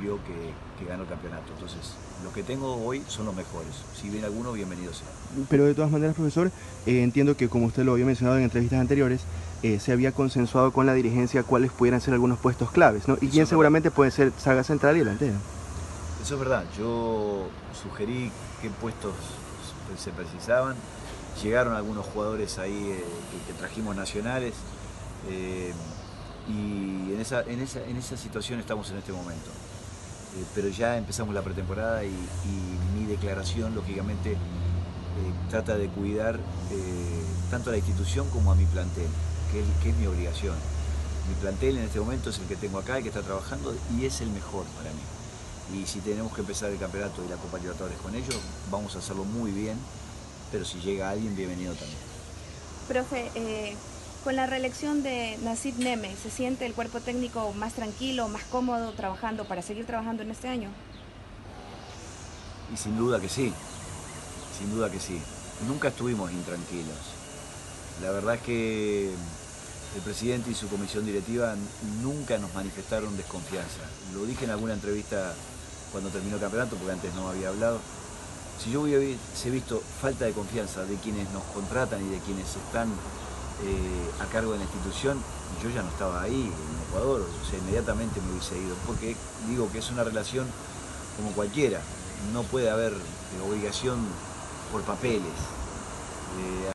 vio que ganó el campeonato. Entonces, los que tengo hoy son los mejores. Si viene alguno, bienvenido sea. Pero de todas maneras, profesor, entiendo que como usted lo había mencionado en entrevistas anteriores, se había consensuado con la dirigencia cuáles pudieran ser algunos puestos claves, ¿no? Y bien seguramente puede ser saga central y delantera. Eso es verdad. Yo sugerí qué puestos se precisaban. Llegaron algunos jugadores ahí que trajimos nacionales. Y en esa situación estamos en este momento. Pero ya empezamos la pretemporada y mi declaración, lógicamente, trata de cuidar tanto a la institución como a mi plantel, que es mi obligación. Mi plantel en este momento es el que tengo acá, el que está trabajando y es el mejor para mí. Y si tenemos que empezar el campeonato y la Copa Libertadores con ellos, vamos a hacerlo muy bien, pero si llega alguien, bienvenido también. Profe, con la reelección de Nassib Neme, ¿se siente el cuerpo técnico más tranquilo, más cómodo trabajando para seguir trabajando en este año? Y sin duda que sí, sin duda que sí. Nunca estuvimos intranquilos. La verdad es que el presidente y su comisión directiva nunca nos manifestaron desconfianza. Lo dije en alguna entrevista cuando terminó el campeonato, porque antes no había hablado. Si yo hubiese visto falta de confianza de quienes nos contratan y de quienes están a cargo de la institución, yo ya no estaba ahí en Ecuador, o sea, inmediatamente me hubiese ido, porque digo que es una relación como cualquiera, no puede haber obligación por papeles.